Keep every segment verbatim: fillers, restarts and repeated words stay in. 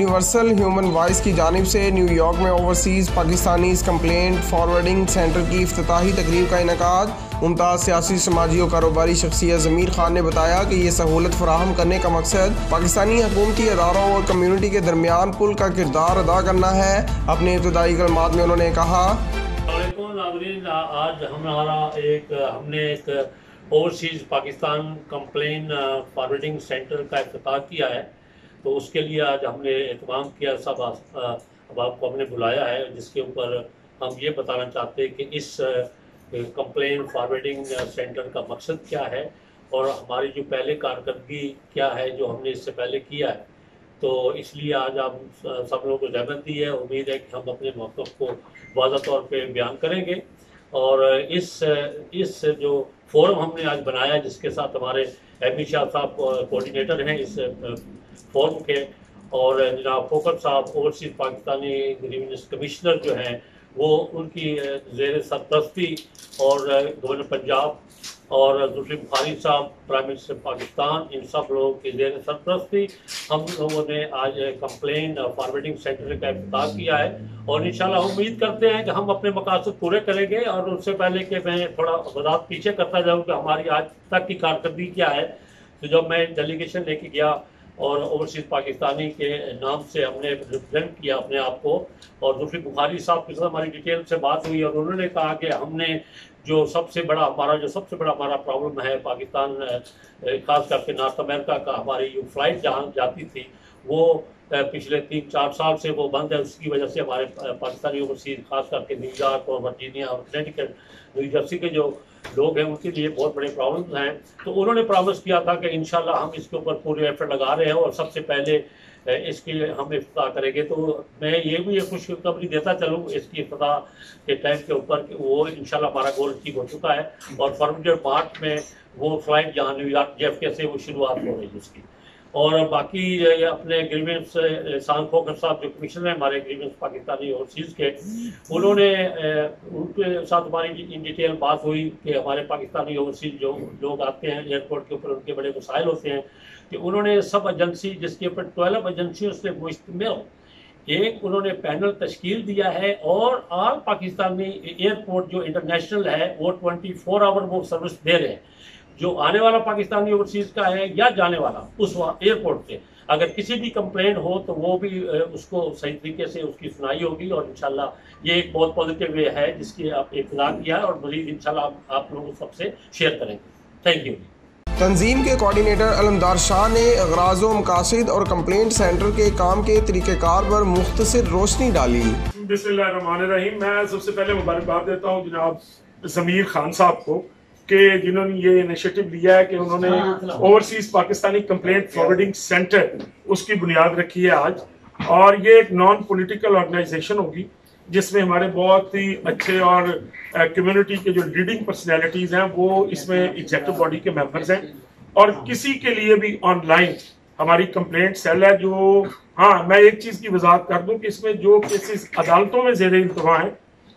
Universal human voice کی جانب سے نیو یارک میں overseas Pakistanis complaint forwarding centre کی افتتاحی تقریب کا انعقاد۔ ممتاز سیاسی، سماجی اور کاروباری شخصیت ضمیر خان نے بتایا کہ یہ سہولت فراہم کرنے کا مقصد پاکستانی حکومتی اداروں اور کمیونٹی کے درمیان پل کا کردار ادا کرنا ہے۔ اپنے ابتدائی کلمات میں انہوں نے کہا، السلام علیکم ناظرین، آج ہمارا ایک ہم نے ایک overseas Pakistan complaint forwarding centre کا افتتاح کیا ہے، تو اس کے لیے آج ہم نے اہتمام کیا، سب اب آپ کو ہم نے بلایا ہے، جس کے اوپر ہم یہ بتانا چاہتے ہیں کہ اس کمپلین فارورڈنگ سینٹر کا مقصد کیا ہے اور ہماری جو پہلے کارکردگی کیا ہے جو ہم نے اس سے پہلے کیا ہے۔ تو اس لیے آج آپ سب لوگوں کو زحمت دی ہے، امید ہے کہ ہم اپنے موقف کو واضح طور پہ بیان کریں گے، اور اس اس جو فورم ہم نے آج بنایا جس کے ساتھ ہمارے ایم ای شاہ صاحب کوآرڈینیٹر ہیں اس فورم کے، اور جناب فوکر صاحب اوورسیز پاکستانی گریوینس کمشنر جو ہیں وہ ان کی زیر سرپرستی، اور گورنر پنجاب اور ذوالفقار بخاری صاحب پرائم منسٹر پاکستان، ان سب لوگوں کی زیر سرپرستی ہم لوگوں نے آج کمپلین فارورڈنگ سینٹر کا افتتاح کیا ہے، اور انشاءاللہ امید کرتے ہیں کہ ہم اپنے مقاصد پورے کریں گے۔ اور اس سے پہلے کہ میں تھوڑا وضاحت پیچھے کرتا جاؤں کہ ہماری آج تک کی کارکردگی کیا ہے، تو جب میں ڈیلیگیشن لے کے گیا اور اوورسیز پاکستانی کے نام سے ہم نے ریپرزینٹ کیا اپنے آپ کو، اور ذوالفقار بخاری صاحب کے ساتھ ہماری ڈیٹیل سے بات ہوئی، اور انہوں نے کہا کہ ہم نے جو سب سے بڑا ہمارا جو سب سے بڑا ہمارا پرابلم ہے پاکستان، خاص کر کے نارتھ امریکہ کا، ہماری جو فلائٹ جہاں جاتی تھی وہ پچھلے تین چار سال سے وہ بند ہے، اس کی وجہ سے ہمارے پاکستانی اوورسیز خاص کر کے نیو یارک اور ورجینیا اور کنیکٹک نیو جرسی کے جو لوگ ہیں ان کے لیے بہت بڑے پرابلمز ہیں۔ تو انہوں نے پرامس کیا تھا کہ انشاءاللہ ہم اس کے اوپر پورے ایفرٹ لگا رہے ہیں، اور سب سے پہلے اس کی ہم افتتاح کریں گے۔ تو میں یہ بھی ایک خوشخبری دیتا چلوں اس کی افتتاح کے ٹائم کے اوپر کہ وہ انشاءاللہ ہمارا گول اچیو ہو چکا ہے، اور فروری اور مارچ میں وہ فلائٹ جہاں نیو یارک جے ایف کے سے وہ شروعات ہو رہی ہے اس کی۔ اور باقی اپنے گریوینس احسان فوکر صاحب جو کمشنر ہیں ہمارے گریوینس پاکستانی اوورسیز کے، انہوں نے ان کے ساتھ ہماری ان ڈیٹیل بات ہوئی کہ ہمارے پاکستانی اوورسیز جو لوگ آتے ہیں ایئرپورٹ کے اوپر ان کے بڑے مسائل ہوتے ہیں، کہ انہوں نے سب ایجنسی جس کے اوپر ٹویلو ایجنسیوں سے مشتمل ایک انہوں نے پینل تشکیل دیا ہے، اور آل پاکستانی ایئرپورٹ جو انٹرنیشنل ہے وہ ٹوینٹی فور آور وہ سروس دے رہے ہیں، جو آنے والا پاکستانی اوورسیز کا ہے یا جانے والا اس ایئرپورٹ سے اگر کسی بھی کمپلین ہو تو وہ بھی اس کو صحیح طریقے سے اس کی سنائی ہوگی، اور انشاءاللہ یہ ایک بہت پازیٹیو وے ہے جس کی آپ ابتدا کیا ہے، اور مزید انشاءاللہ آپ لوگوں سب سے شیئر کریں گے۔ Thank you. تنظیم کے کوآرڈینیٹر علمدار شاہ نے اغراض و مقاصد اور کمپلینٹ سینٹر کے کام کے طریقہ کار پر مختصر روشنی ڈالی۔ بسم اللہ الرحمن الرحیم۔ میں سب سے پہلے مبارکباد دیتا ہوں جناب ضمیر خان صاحب کو کہ جنہوں نے یہ انیشیٹو لیا ہے کہ انہوں نے overseas Pakistani complaint forwarding centre اس کی بنیاد رکھی ہے آج، اور یہ ایک نان پولیٹیکل آرگنائزیشن ہوگی جس میں ہمارے بہت ہی اچھے اور کمیونٹی کے جو لیڈنگ پرسنالٹیز ہیں وہ اس میں ایگزیکٹو باڈی کے ممبرز ہیں، اور کسی کے لیے بھی آن لائن ہماری کمپلینٹ سیل ہے۔ جو ہاں میں ایک چیز کی وضاحت کر دوں کہ اس میں جو کیسز عدالتوں میں زیر التوا ہیں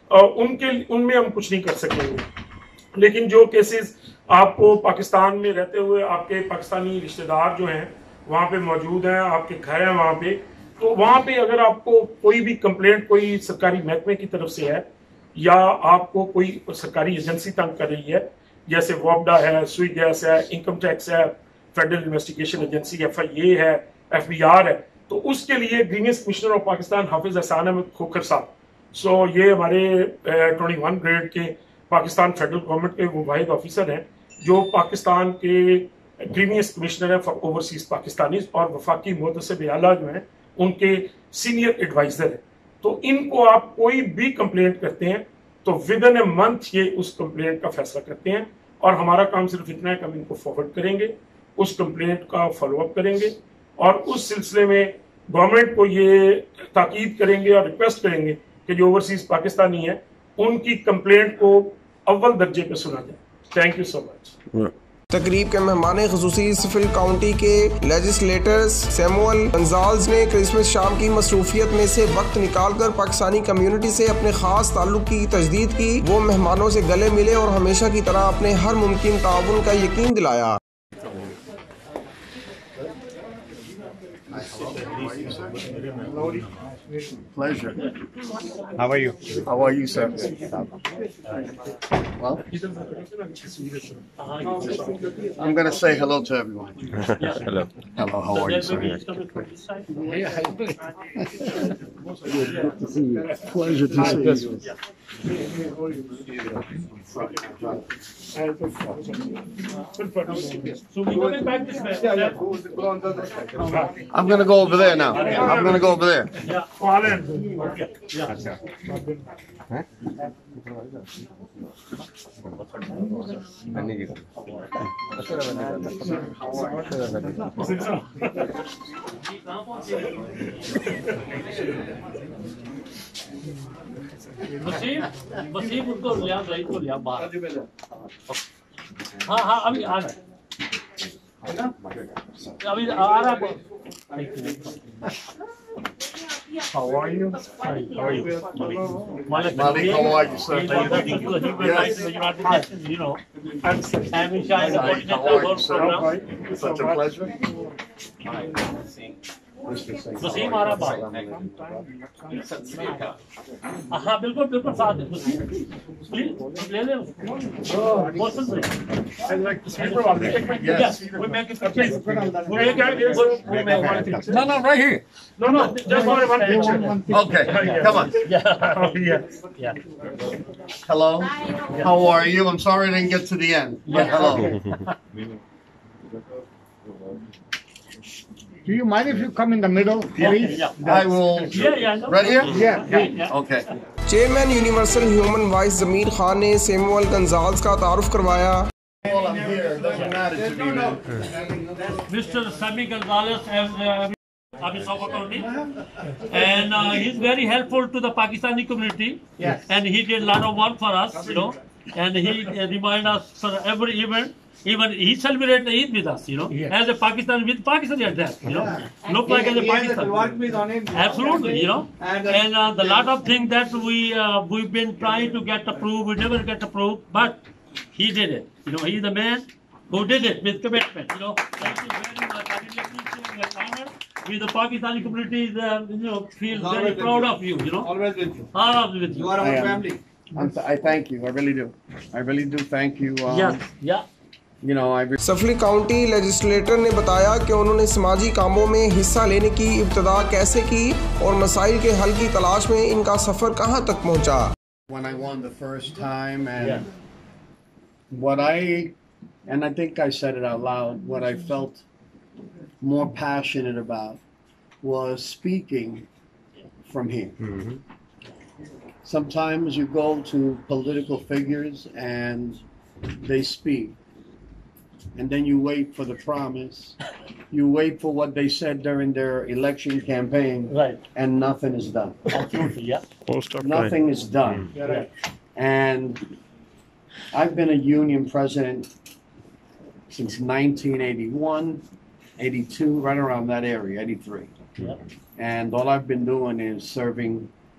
ان کے ان میں ہم کچھ نہیں کر سکیں گے، لیکن جو کیسز آپ کو پاکستان میں رہتے ہوئے آپ کے پاکستانی رشتہ دار جو ہیں وہاں پہ موجود ہیں، آپ کے گھر ہیں وہاں پہ، تو وہاں پہ اگر آپ کو کوئی بھی کمپلینٹ کوئی سرکاری محکمے کی طرف سے ہے، یا آپ کو کوئی سرکاری ایجنسی تنگ کر رہی ہے، جیسے وابڈا ہے، سوئی گیس ہے، انکم ٹیکس ہے، federal investigation agency F I A ہے، ایف بی آر ہے، تو اس کے لیے گریوینس کمشنر آف پاکستان حافظ احسان احمد کھوکھر صاحب، سو یہ ہمارے ٹوئنٹی ون گریڈ کے پاکستان فیڈرل گورنمنٹ کے وہ واحد آفیسر ہیں جو پاکستان کے گریوینس کمشنر ہیں فار اوورسیز پاکستانیز، اور وفاقی محتسب اعلیٰ جو ہیں ان کے سینئر ایڈوائزر ہیں۔ تو ان کو آپ کوئی بھی کمپلینٹ کرتے ہیں تو ود ان اے منتھ یہ اس کمپلینٹ کا فیصلہ کرتے ہیں، اور ہمارا کام صرف اتنا ہے کہ ہم ان کو فارورڈ کریں گے، اس کمپلینٹ کا فالو اپ کریں گے، اور اس سلسلے میں گورنمنٹ کو یہ تاکید کریں گے اور ریکویسٹ کریں گے کہ جو اوورسیز پاکستانی ہیں ان کی کمپلینٹ کو اول درجے پہ سنا جائے۔ Thank you so much. تقریب کے مہمان خصوصی سفل کاؤنٹی کے لیجسلیٹرز سیموئل گنزالز نے کرسمس شام کی مصروفیت میں سے وقت نکال کر پاکستانی کمیونٹی سے اپنے خاص تعلق کی تجدید کی۔ وہ مہمانوں سے گلے ملے اور ہمیشہ کی طرح اپنے ہر ممکن تعاون کا یقین دلایا۔ you, sir. Pleasure. How are you? How are you, sir? Well, I'm going to say hello to everyone. Hello. Hello, how are you, sir? Pleasure to see you. So we coming back this way. I'm going to go over there now. I'm going to go over there. Yeah. Wasim Wasim उनको लिया भाई को लिया बाहर हाँ हाँ अभी आ गए अभी आ रहा How are you? How are you? Malik, how are you, sir? He was the United Nations, you know. And we shine the Malik, how coordinator are you, work sir? program. Such a pleasure. Wasim आ रहा बाहर हाँ बिल्कुल बिल्कुल साथ है Wasim please ले ले मौसम से I like the speaker one. yes we make it okay we make one picture No, no, right here. No, no, just only one picture. Okay, come on. yeah Oh, yes. yeah Hello. How are you? I'm sorry I didn't get to the end. But hello. Do you mind if you come in the middle, please? yeah I will. yeah yeah no. Right here? Yeah, yeah yeah Okay. Chairman universal human voice Zameer Khan ने Samuel गंजाल्स का तारुफ करवाया। Well, I'm here. It doesn't matter to me, man. Mister Sami Gonzalez has uh, and uh, he's very helpful to the Pakistani community. Yes. And he did a lot of work for us, you know. And he uh, remind us for every event. Even he celebrated Eid with us, you know, Yes. as a Pakistani with Pakistani address, you know, look like as a Pakistan. Absolutely, you know, and uh, the lot of things that we uh, we've been trying to get approved, we never get approved, but he did it. You know, he's the man who did it with commitment. You know, thank you very much. I really appreciate your honor. We, the Pakistani community, is, uh, you know, feel very proud of you. You know, Always with you. always with you. You are I our am. family. I'm th- I thank you. I really do. I really do thank you. Um, Yeah, yeah. You know, I. Re- Suffolk County legislator ने बताया कि उन्होंने समाजी कामों में हिस्सा लेने की इब्तदा कैसे की और मसाइल के हल की तलाश में इनका सफ़र कहां तक पहुंचा। when I won the first time, and Yeah. what I, and I think I said it out loud, what I felt more passionate about was speaking from here. Sometimes you go to political figures and they speak, and then you wait for the promise. You wait for what they said during their election campaign, Right. and nothing is done. Absolutely, yeah. Nothing is done. Right. And I've been a union president since nineteen eighty-one, eighty-two, right around that area, eighty-three. Yeah. And all I've been doing is serving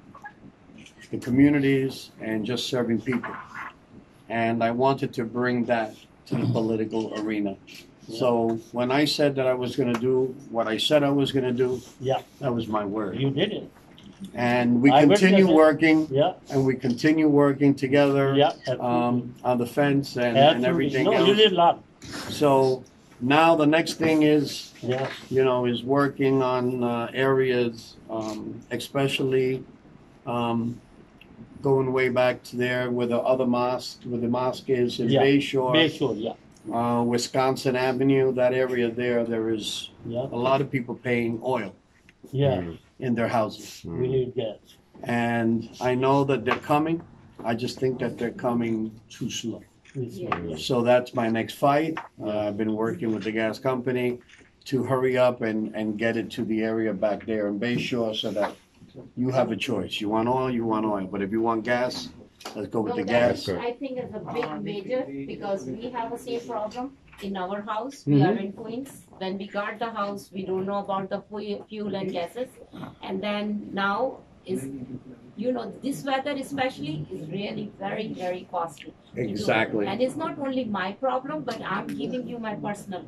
the communities and just serving people. And I wanted to bring that to the political arena. So when I said that I was going to do what I said I was going to do, Yeah. that was my word. You did it. And we I continue witnessed it. working, Yeah. and we continue working together Yeah. Absolutely. um, on the fence and, and Absolutely. everything No, else. you did a lot. So now the next thing is, Yeah. you know, is working on uh, areas, um, especially um, going way back to there where the other mosque, where the mosque is in Yeah. Bayshore, Bayshore, yeah. uh, Wisconsin Avenue, that area there, there is Yeah. a lot of people paying oil Yeah. in their houses. We need gas. And I know that they're coming. I just think that they're coming too slow. It's- yeah. So that's my next fight. Uh, I've been working with the gas company to hurry up and, and get it to the area back there in Bayshore so that you have a choice. You want oil, you want oil. But if you want gas, let's go with No, the that gas. is- I think it's a big major because we have the same problem in our house. We are in Queens. When we got the house, we don't know about the fu- fuel and gases. And then now is, you know, this weather especially is really very, very costly. to do. Exactly. And it's not only my problem, but I'm giving you my personal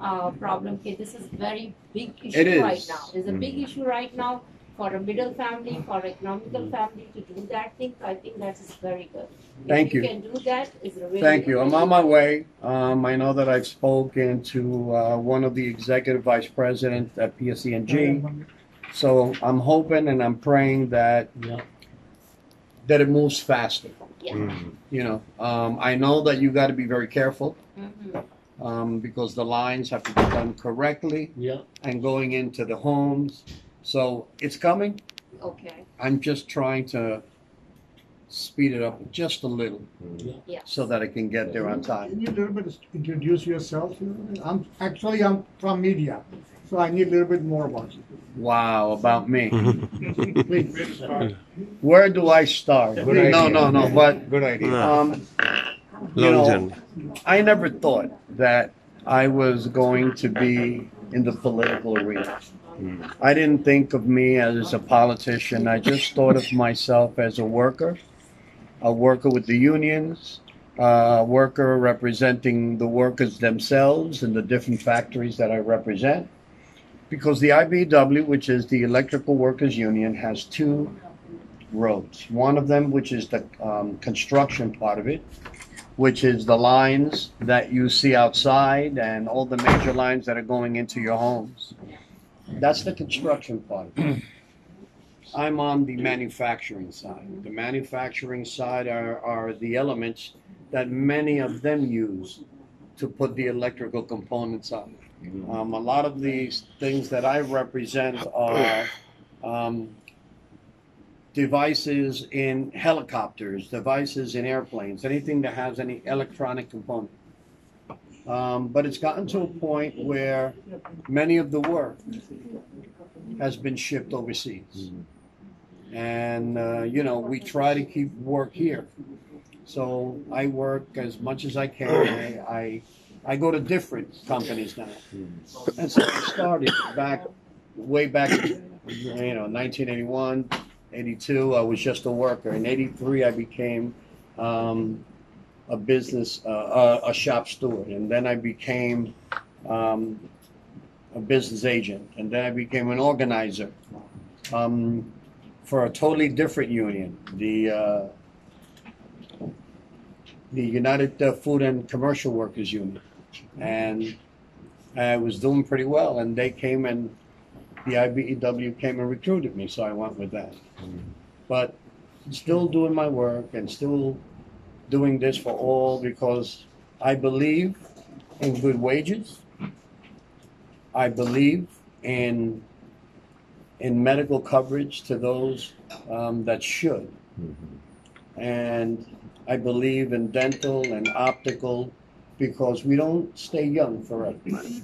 uh, problem. Okay, this is very big It issue is. right now. There's a big issue right now for a middle family, for economical family to do that thing. I think that is very good. Thank if you. you. can do that, it's really Thank you. I'm really on my way. Um, I know that I've spoken to uh, one of the executive vice presidents at P S E and G. So I'm hoping and I'm praying that Yeah. that it moves faster. Yeah. You know, um, I know that you got to be very careful Mhm. um, because the lines have to be done correctly Yeah. and going into the homes. So it's coming. Okay. I'm just trying to speed it up just a little Yeah. so that I can get there on time. Can you a little bit introduce yourself? I'm actually I'm from media, so I need a little bit more about you. Wow, about me. Please. Where do I start? Good idea. No, no, no. But Good idea. um, you Long know, journey. I never thought that I was going to be in the political arena. I didn't think of me as a politician. I just thought of myself as a worker, a worker with the unions, a worker representing the workers themselves in the different factories that I represent. Because the I B W, which is the Electrical Workers Union, has two roads. One of them, which is the um, construction part of it, which is the lines that you see outside and all the major lines that are going into your homes. That's the construction part of it. I'm on the manufacturing side. The manufacturing side are, are the elements that many of them use to put the electrical components on. Um, a lot of these things that I represent are um, devices in helicopters, devices in airplanes, anything that has any electronic component. Um, but it's gotten to a point where many of the work has been shipped overseas. And, uh, you know, we try to keep work here. So I work as much as I can. I, I, I go to different companies now. And so I started back, way back, you know, nineteen eighty-one, eighty-two, I was just a worker. In eighty-three, I became um, a business, uh, a, a shop steward. And then I became um, a business agent. And then I became an organizer um, for a totally different union, the uh, the United uh, Food and Commercial Workers Union. And I was doing pretty well. And they came and the I B E W came and recruited me, so I went with that. But still doing my work and still doing this for all because I believe in good wages. I believe in in medical coverage to those um, that should. And I believe in dental and optical because we don't stay young forever.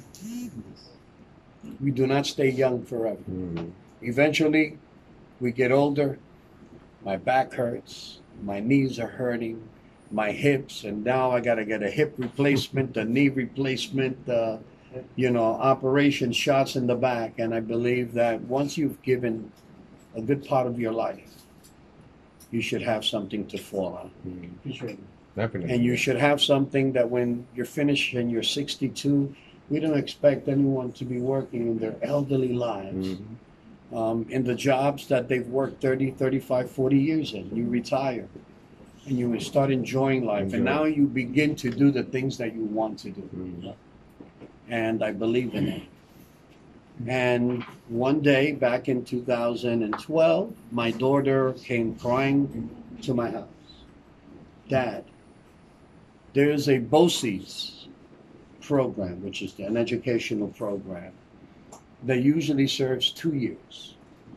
We do not stay young forever. Eventually, we get older, my back hurts, my knees are hurting, my hips, and now I gotta get a hip replacement, a knee replacement, uh, you know, operation shots in the back. And I believe that once you've given a good part of your life, you should have something to fall on. Definitely. And you should have something that when you're finished and you're sixty-two, we don't expect anyone to be working in their elderly lives, um, in the jobs that they've worked thirty, thirty-five, forty years in. You retire and you start enjoying life. And now you begin to do the things that you want to do. And I believe in it. And one day back in two thousand twelve, my daughter came crying to my house. Dad, there's a BOCES program, which is an educational program, that usually serves two years.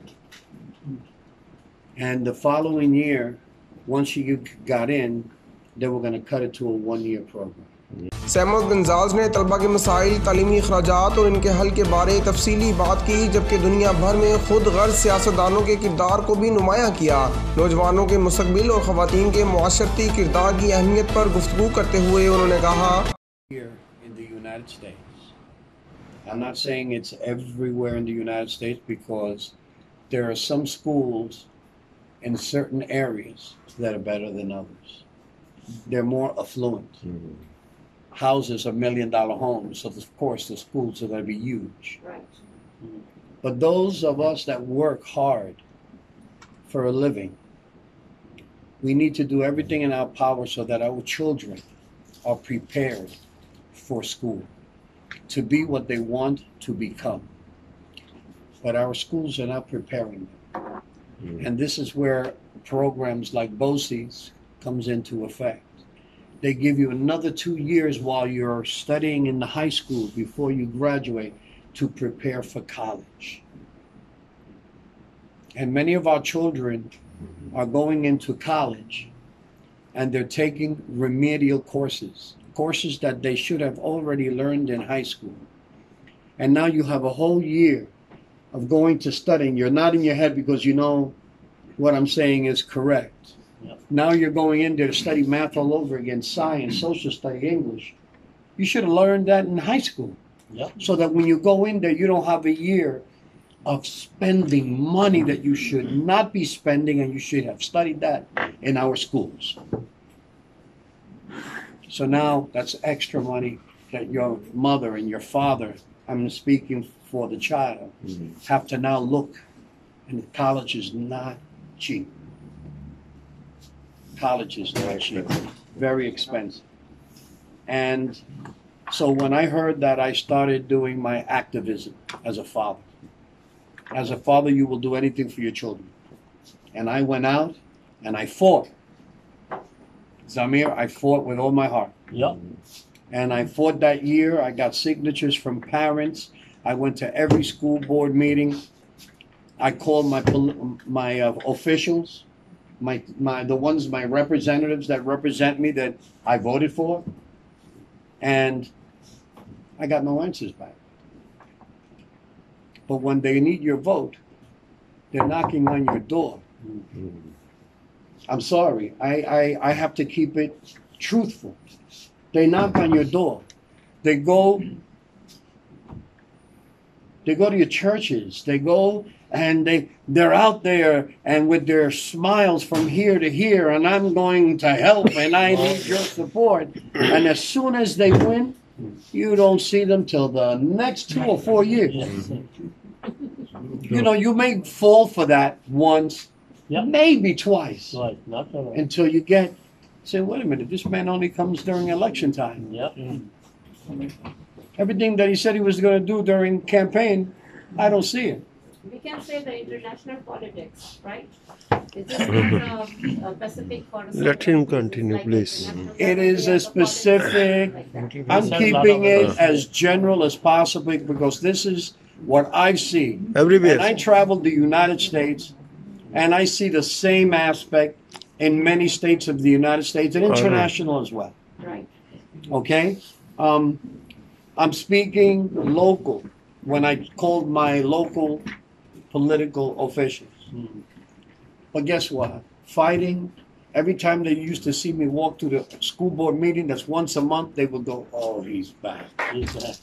And the following year, once you got in, they were going to cut it to a one-year program. Samuel Gonzalez نے طلبہ کے مسائل، تعلیمی اخراجات اور ان کے حل کے بارے تفصیلی بات کی، جبکہ دنیا بھر میں خود غرض سیاستدانوں کے کردار کو بھی نمایاں کیا۔ نوجوانوں کے مستقبل اور خواتین کے معاشرتی کردار کی اہمیت پر گفتگو کرتے ہوئے انہوں نے کہا Here in the United States, I'm not saying it's everywhere in the United States because there are some schools in certain areas that are better than others. They're more affluent. houses are million dollar homes, so of course the schools are going to be huge. Right. But those of us that work hard for a living, we need to do everything in our power so that our children are prepared for school to be what they want to become. But our schools are not preparing them. Mm. And this is where programs like BOCES comes into effect. They give you another two years while you're studying in the high school before you graduate to prepare for college. And many of our children are going into college and they're taking remedial courses, courses that they should have already learned in high school. And now you have a whole year of going to studying. You're nodding your head because you know what I'm saying is correct. Yep. Now you're going in there to study math all over again, science, social study, English. You should have learned that in high school. Yep. So that when you go in there, you don't have a year of spending money that you should not be spending, and you should have studied that in our schools. So now that's extra money that your mother and your father, I'm speaking for the child, mm-hmm. have to now look, and college is not cheap. College is not cheap, very expensive. And so when I heard that, I started doing my activism as a father. As a father, you will do anything for your children. And I went out and I fought. Zamir, I fought with all my heart. Yep. And I fought that year. I got signatures from parents. I went to every school board meeting. I called my my uh, officials, my my the ones, my representatives that represent me that I voted for, and I got no answers back. But when they need your vote, they're knocking on your door. I'm sorry. I, I, I have to keep it truthful. They knock on your door. They go they go to your churches. They go and they they're out there and with their smiles from here to here, and I'm going to help and I need your support. And as soon as they win, you don't see them till the next two or four years. You know, you may fall for that once, yep. maybe twice, right. Not right. until you get, say, wait a minute, this man only comes during election time. Yep. Everything that he said he was going to do during campaign, I don't see it. We can say the international politics, right? Is this not a, a specific for a Let him continue, like please. It is a specific, like I'm keeping it as general as possible because this is what I see. Everywhere. And I traveled the United States, and I see the same aspect in many states of the United States and international right. as well. Right. Okay? Um, I'm speaking local when I called my local political officials. Mm-hmm. But guess what? Fighting, every time they used to see me walk to the school board meeting, that's once a month, they would go, oh, he's back. He's back.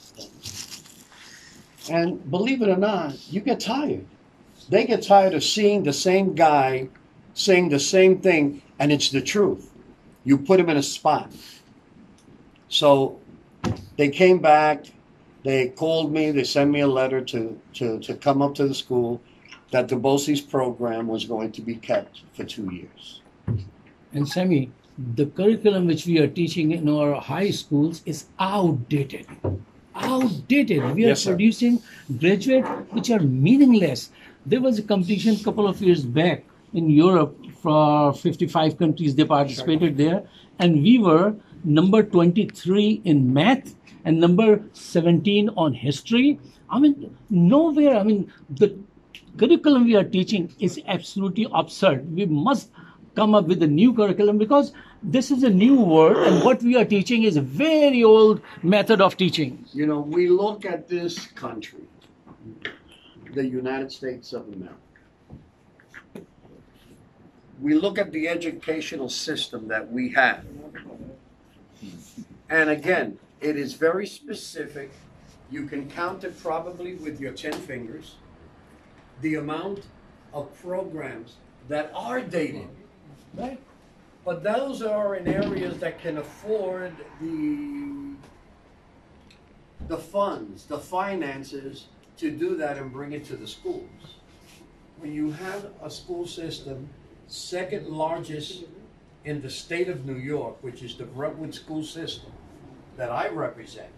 And believe it or not, you get tired. They get tired of seeing the same guy saying the same thing, and it's the truth. You put him in a spot. So they came back, they called me, they sent me a letter to, to, to come up to the school that the BOCES program was going to be kept for two years. And Sammy, the curriculum which we are teaching in our high schools is outdated. Outdated. We are yes, producing graduates which are meaningless. There was a competition a couple of years back in Europe for fifty-five countries. They participated there, and we were number twenty-three in math and number seventeen on history. I mean, nowhere. I mean, the curriculum we are teaching is absolutely absurd. We must come up with a new curriculum because this is a new word, and what we are teaching is a very old method of teaching. You know, we look at this country, the United States of America. We look at the educational system that we have. And again, it is very specific. You can count it probably with your ten fingers. The amount of programs that are dated. Right? But those are in areas that can afford the the funds, the finances to do that and bring it to the schools. When you have a school system, second largest in the state of New York, which is the Brentwood school system that I represent,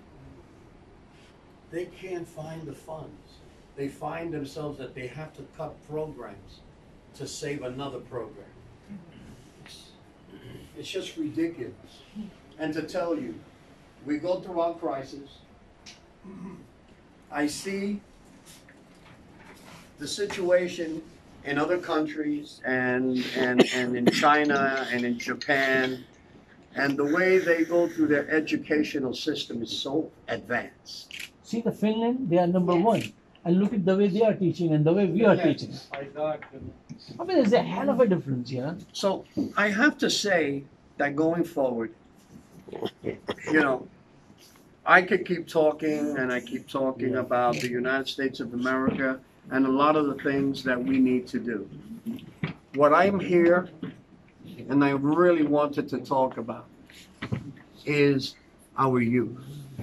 they can't find the funds. They find themselves that they have to cut programs to save another program. It's, it's just ridiculous. And to tell you, we go through our crisis. I see the situation in other countries and, and, and in China and in Japan, and the way they go through their educational system is so advanced. See the Finland, they are number one. And look at the way they are teaching and the way we are teaching. I mean, there's a hell of a difference, you know. So I have to say that going forward, you know, I could keep talking and I keep talking about the United States of America and a lot of the things that we need to do. What I'm here, and I really wanted to talk about, is our youth.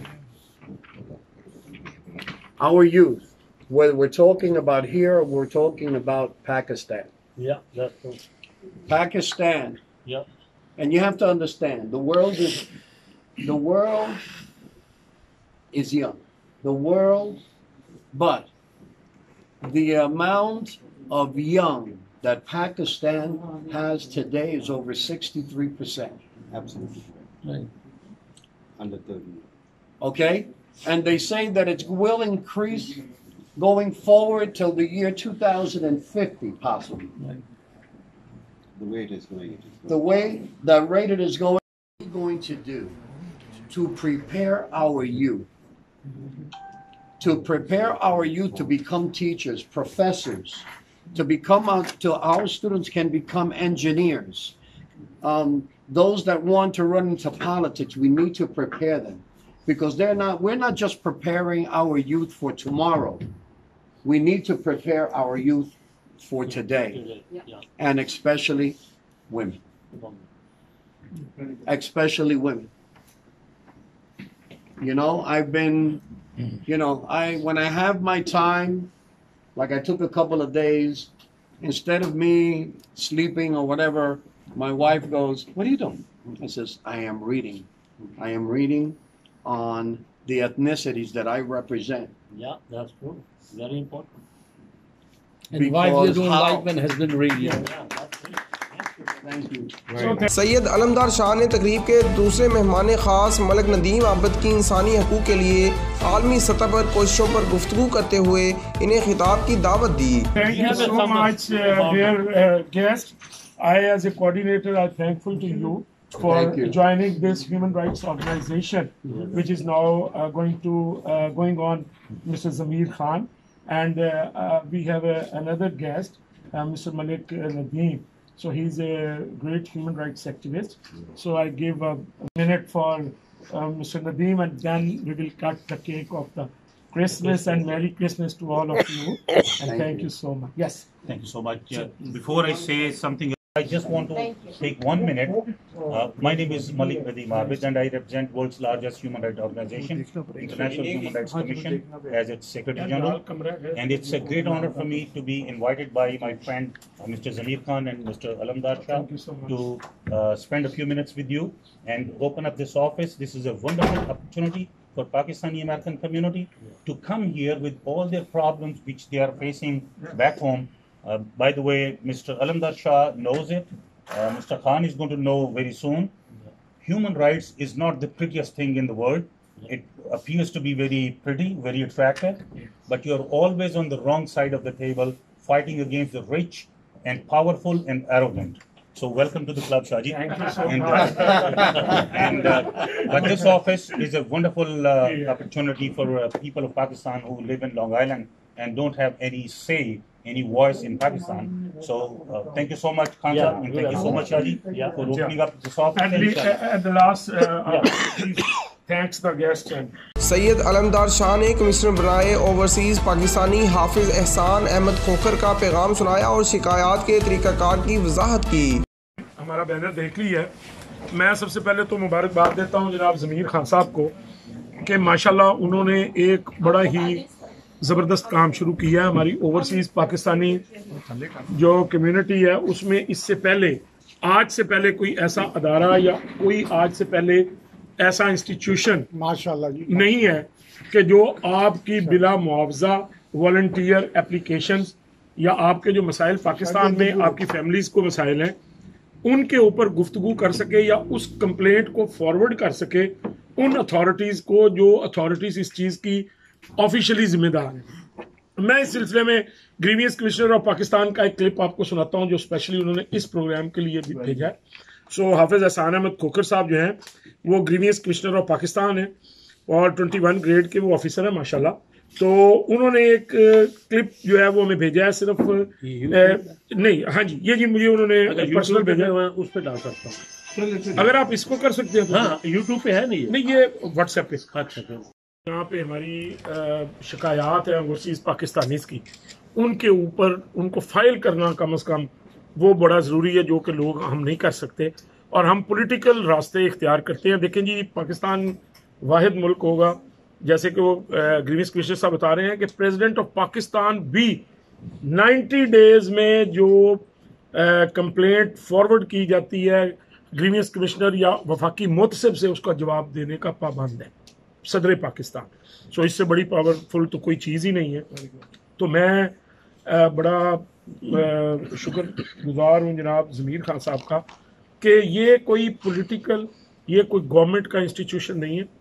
Our youth. Whether we're talking about here or we're talking about Pakistan. Yeah, that's true. Pakistan. Yeah. And you have to understand, the world is the world is young. The world, but the amount of young that Pakistan has today is over sixty-three percent. Absolutely. Right. Under thirty. Okay? And they say that it will increase going forward till the year two thousand fifty, possibly. Right. The way it is going, it is going. The way, the rate it is going, what are we going to do to prepare our youth? To prepare our youth to become teachers, professors, to become, uh, to our students can become engineers. Um, those that want to run into politics, we need to prepare them. Because they're not, we're not just preparing our youth for tomorrow. We need to prepare our youth for today. Yeah. And especially women. Especially women. You know, I've been, you know, I when I have my time, like I took a couple of days, instead of me sleeping or whatever, my wife goes, "What are you doing?" I says, "I am reading. I am reading on the ethnicities that I represent." Yeah, that's true. Very important. And wife you Because don't how- like when husband read, you know. Yeah, that's true. Thank you. Syed अलमदार Shah ने तकरीब के दूसरे मेहमान ख़ास मलक नदीम आबद की इंसानी हकूक़ के लिए आलमी सतह पर कोशिशों पर गुफ्तगू करते हुए इन्हें खिताब की दावत दी. Thank you so much, uh, dear uh, guest. I, as a coordinator, are thankful to you for Thank you. joining this human rights organization, which is now uh, going to uh, going on, Mister Zamir Khan, and uh, uh, we have uh, another guest, uh, Mister Malik uh, Nadeem. So he's a great human rights activist. So I give a minute for uh, Mister Nadeem, and then we will cut the cake of the Christmas, and Merry Christmas to all of you. And thank, Thank you. you so much. Yes. Thank you so much. Uh, before I say something, I just want to Thank you. take one minute. Uh, my name is Malik Nadeem Abid, and I represent world's largest human rights organization, International Human Rights Commission, as its Secretary General. And it's a great honor for me to be invited by my friend uh, Mister Zamir Khan and Mister Alamdar Shah Thank you so much. to uh, spend a few minutes with you and open up this office. This is a wonderful opportunity for Pakistani American community to come here with all their problems which they are facing back home. Uh, by the way, Mister Alamdar Shah knows it. Uh, Mister Khan is going to know very soon. Human rights is not the prettiest thing in the world. It appears to be very pretty, very attractive, but you're always on the wrong side of the table, fighting against the rich and powerful and arrogant. So welcome to the club, Shaji. Thank you so and, much. Uh, and uh, but this office is a wonderful uh, opportunity for uh, people of Pakistan who live in Long Island and don't have any say, any voice in Pakistan. So uh, thank you so much, Khan Yeah, sahab, and thank you so much, Shaji, Yeah. for opening up this office. And le- uh, at the last, uh, uh, please thanks the guest. And Syed अलमदार Shah ने commissioner बराए overseas Pakistani हाफिज एहसान अहमद खोखर का पैगाम सुनाया और शिकायत के तरीक़ाकार की वजाहत की. ہمارا بینر دیکھ لی ہے. میں سب سے پہلے تو مبارکباد دیتا ہوں جناب ضمیر خان صاحب کو کہ ماشاءاللہ انہوں نے ایک بڑا ہی زبردست کام شروع کیا ہے. ہماری اوورسیز پاکستانی جو کمیونٹی ہے اس میں اس سے پہلے آج سے پہلے کوئی ایسا ادارہ یا کوئی آج سے پہلے ایسا انسٹیٹیوشن ماشاءاللہ جی نہیں ہے کہ جو آپ کی بلا معاوضہ والنٹیئر اپلیکیشنز یا آپ کے جو مسائل پاکستان میں آپ کی فیملیز کو مسائل ہیں ان کے اوپر گفتگو کر سکے یا اس کمپلینٹ کو فارورڈ کر سکے ان اتھارٹیز کو جو اتھارٹیز اس چیز کی آفیشلی ذمہ دار ہیں. میں اس سلسلے میں گریوینس کمشنر آف پاکستان کا ایک کلپ آپ کو سناتا ہوں جو اسپیشلی انہوں نے اس پروگرام کے لیے بھی بھیجا ہے. سو حافظ احسان احمد کھوکھر صاحب جو ہیں وہ گریوینس کمشنر آف پاکستان ہیں اور ٹوئنٹی ون گریڈ کے وہ آفیسر ہیں ماشاءاللہ. تو انہوں نے ایک کلپ جو ہے وہ ہمیں بھیجا ہے صرف نہیں ہاں جی یہ جی مجھے انہوں نے پرسنل بھیجا ہے اس پہ ڈال سکتا ہوں اگر آپ اس کو کر سکتے ہیں. ہاں یوٹیوب پہ ہے نہیں نہیں یہ واٹس ایپ پہ. اچھا یہاں پہ ہماری شکایات ہیں اوورسیز پاکستانیز کی ان کے اوپر ان کو فائل کرنا کم از کم وہ بڑا ضروری ہے جو کہ لوگ ہم نہیں کر سکتے اور ہم پولیٹیکل راستے اختیار کرتے ہیں. دیکھیں جی پاکستان واحد ملک ہوگا جیسے کہ وہ گریوینس کمشنر صاحب بتا رہے ہیں کہ پریزیڈنٹ آف پاکستان بھی نائنٹی ڈیز میں جو کمپلینٹ فارورڈ کی جاتی ہے گریوینس کمشنر یا وفاقی محتسب سے اس کا جواب دینے کا پابند ہے صدر پاکستان. سو اس سے بڑی پاورفل تو کوئی چیز ہی نہیں ہے. تو میں بڑا شکر گزار ہوں جناب ضمیر خان صاحب کا کہ یہ کوئی پولیٹیکل یہ کوئی گورنمنٹ کا انسٹیٹیوشن نہیں ہے.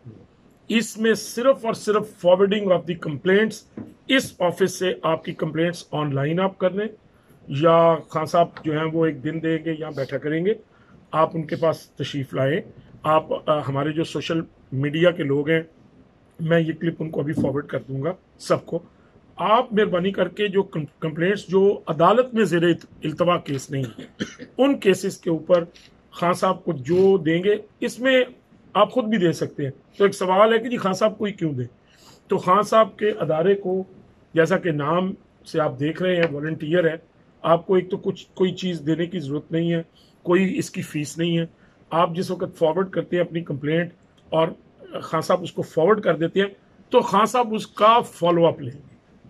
اس میں صرف اور صرف فارورڈنگ آف دی کمپلینٹس اس آفس سے آپ کی کمپلینٹس آن لائن آپ کر لیں یا خان صاحب جو ہیں وہ ایک دن دیں گے یا بیٹھا کریں گے آپ ان کے پاس تشریف لائیں. آپ ہمارے جو سوشل میڈیا کے لوگ ہیں میں یہ کلپ ان کو ابھی فارورڈ کر دوں گا سب کو. آپ مہربانی کر کے جو کمپلینٹس جو عدالت میں زیر التوا کیس نہیں ہیں ان کیسز کے اوپر خان صاحب کو جو دیں گے اس میں آپ خود بھی دے سکتے ہیں. تو ایک سوال ہے کہ جی خان صاحب کو ہی کیوں دیں. تو خان صاحب کے ادارے کو جیسا کہ نام سے آپ دیکھ رہے ہیں والنٹیئر ہے آپ کو ایک تو کچھ کوئی چیز دینے کی ضرورت نہیں ہے کوئی اس کی فیس نہیں ہے. آپ جس وقت فارورڈ کرتے ہیں اپنی کمپلینٹ اور خان صاحب اس کو فارورڈ کر دیتے ہیں تو خان صاحب اس کا فالو اپ لیں گے.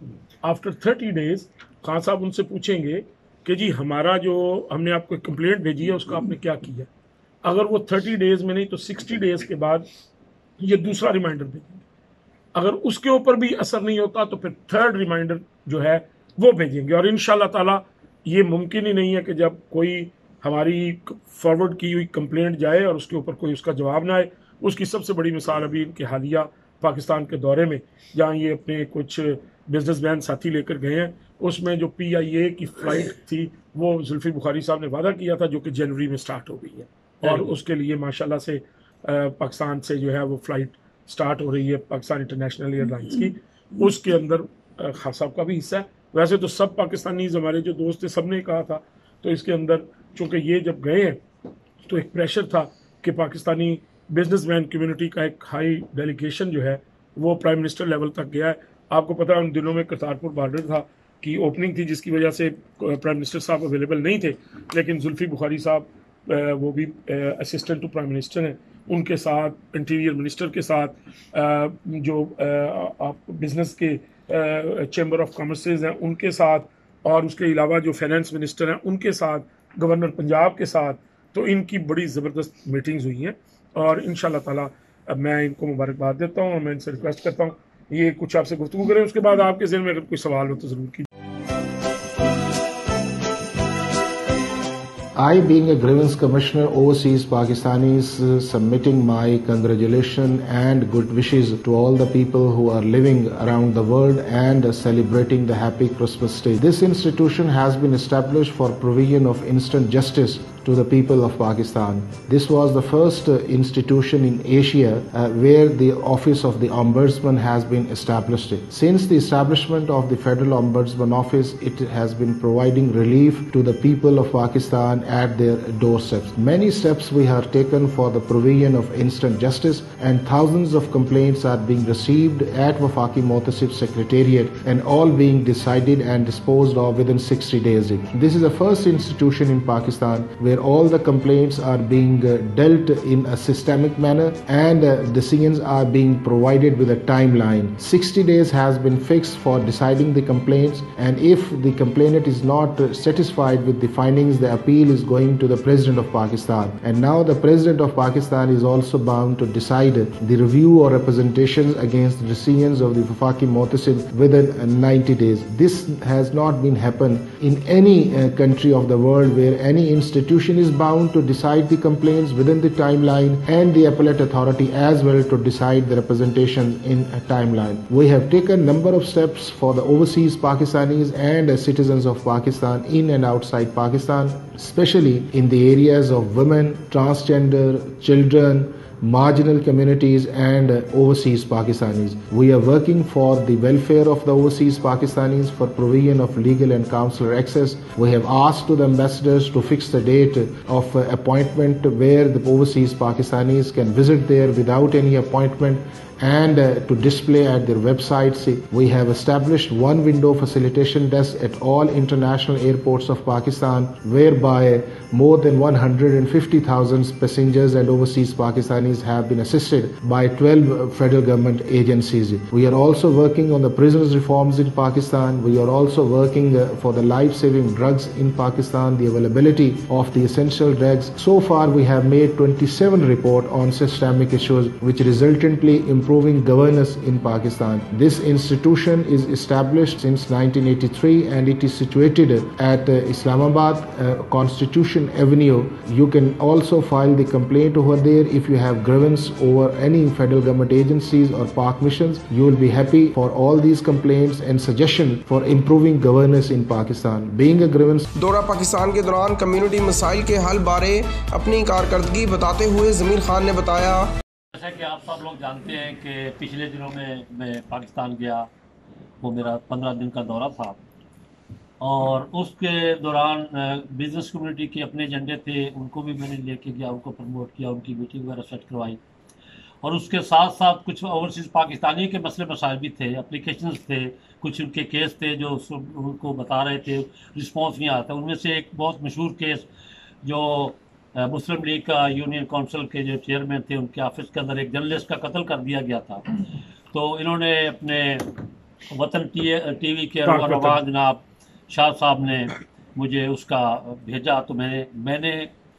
آفٹر تھرٹی ڈیز خان صاحب ان سے پوچھیں گے کہ جی ہمارا جو ہم نے آپ کو کمپلینٹ بھیجی ہے اس کا آپ نے کیا کیا. اگر وہ تھرٹی ڈیز میں نہیں تو سکسٹی ڈیز کے بعد یہ دوسرا ریمائنڈر بھیجیں گے. اگر اس کے اوپر بھی اثر نہیں ہوتا تو پھر تھرڈ ریمائنڈر جو ہے وہ بھیجیں گے. اور انشاءاللہ تعالی یہ ممکن ہی نہیں ہے کہ جب کوئی ہماری فارورڈ کی ہوئی کمپلینٹ جائے اور اس کے اوپر کوئی اس کا جواب نہ آئے. اس کی سب سے بڑی مثال ابھی ان کے حالیہ پاکستان کے دورے میں جہاں یہ اپنے کچھ بزنس مین ساتھی لے کر گئے ہیں اس میں جو پی آئی اے کی فلائٹ تھی وہ زلفی بخاری صاحب نے وعدہ کیا تھا جو کہ جنوری میں سٹارٹ ہو گئی ہے اور اس کے لیے ماشاءاللہ سے پاکستان سے جو ہے وہ فلائٹ سٹارٹ ہو رہی ہے پاکستان انٹرنیشنل ایئر لائنس کی. اس کے اندر خان صاحب کا بھی حصہ ہے. ویسے تو سب پاکستانیز ہمارے جو دوست تھے سب نے کہا تھا تو اس کے اندر چونکہ یہ جب گئے ہیں تو ایک پریشر تھا کہ پاکستانی بزنس مین کمیونٹی کا ایک ہائی ڈیلیگیشن جو ہے وہ پرائم منسٹر لیول تک گیا ہے. آپ کو پتہ ہے ان دنوں میں کرتارپور بارڈر تھا کی اوپننگ تھی جس کی وجہ سے پرائم منسٹر صاحب اویلیبل نہیں تھے لیکن زلفی بخاری صاحب وہ بھی اسسٹنٹ ٹو پرائم منسٹر ہیں ان کے ساتھ انٹیریئر منسٹر کے ساتھ جو آپ بزنس کے چیمبر آف کامرسز ہیں ان کے ساتھ اور اس کے علاوہ جو فائنانس منسٹر ہیں ان کے ساتھ گورنر پنجاب کے ساتھ تو ان کی بڑی زبردست میٹنگز ہوئی ہیں اور انشاءاللہ تعالی میں ان کو مبارکباد دیتا ہوں اور میں ان سے ریکویسٹ کرتا ہوں یہ کچھ آپ سے گفتگو کریں اس کے بعد آپ کے ذہن میں اگر کوئی سوال ہو تو ضرور کیجیے. I, being a grievance commissioner overseas Pakistanis, uh, submitting my congratulations and good wishes to all the people who are living around the world and uh, celebrating the happy Christmas day. This institution has been established for provision of instant justice to the people of Pakistan. This was the first uh, institution in Asia uh, where the office of the Ombudsman has been established. Since the establishment of the Federal Ombudsman Office, it has been providing relief to the people of Pakistan at their doorsteps. Many steps we have taken for the provision of instant justice and thousands of complaints are being received at Wafaki Mohtasib Secretariat and all being decided and disposed of within sixty days. This is the first institution in Pakistan where all the complaints are being uh, dealt in a systemic manner, and uh, decisions are being provided with a timeline. sixty days has been fixed for deciding the complaints, and if the complainant is not uh, satisfied with the findings, the appeal is going to the President of Pakistan. And now the President of Pakistan is also bound to decide the review or representations against the decisions of the Wafaki Muhtasim within uh, ninety days. This has not been happened in any uh, country of the world where any institution is bound to decide the complaints within the timeline, and the appellate authority as well to decide the representation in a timeline. We have taken a number of steps for the overseas Pakistanis and uh, citizens of Pakistan in and outside Pakistan, especially in the areas of women, transgender, children, marginal communities and uh, overseas Pakistanis. We are working for the welfare of the overseas Pakistanis for provision of legal and consular access. We have asked to the ambassadors to fix the date of uh, appointment where the overseas Pakistanis can visit there without any appointment, and uh, to display at their websites. We have established one window facilitation desk at all international airports of Pakistan, whereby more than one hundred fifty thousand passengers and overseas Pakistanis have been assisted by twelve federal government agencies. We are also working on the prisons reforms in Pakistan. We are also working uh, for the life-saving drugs in Pakistan, the availability of the essential drugs. So far we have made twenty-seven reports on systemic issues which resultantly improve improving governance in Pakistan. This institution is established since nineteen eighty-three and it is situated at uh, Islamabad, uh, Constitution Avenue. You can also file the complaint over there if you have grievance over any federal government agencies or park missions. You will be happy for all these complaints and suggestion for improving governance in Pakistan. Being a grievance دورہ پاکستان کے دوران community مسائل کے حل بارے اپنی کارکردگی بتاتے ہوئے ضمیر خان نے بتایا، جیسا کہ آپ سب لوگ جانتے ہیں کہ پچھلے دنوں میں میں پاکستان گیا، وہ میرا پندرہ دن کا دورہ تھا، اور اس کے دوران بزنس کمیونٹی کے اپنے ایجنڈے تھے، ان کو بھی میں نے لے کے گیا، ان کو پروموٹ کیا، ان کی میٹنگ وغیرہ سیٹ کروائی، اور اس کے ساتھ ساتھ کچھ اوورسیز پاکستانی کے مسئلے مسائل بھی تھے، اپلیکیشنز تھے، کچھ ان کے کیس تھے جو ان کو بتا رہے تھے، رسپانس نہیں آتا۔ ان میں سے ایک بہت مشہور کیس جو مسلم لیگ کا یونین کونسل کے جو چیئرمین تھے، ان کے آفس کے اندر ایک جرنلسٹ کا قتل کر دیا گیا تھا، تو انہوں نے اپنے وطن ٹی وی کے رواں جناب شاہ صاحب نے مجھے اس کا بھیجا، تو میں نے میں نے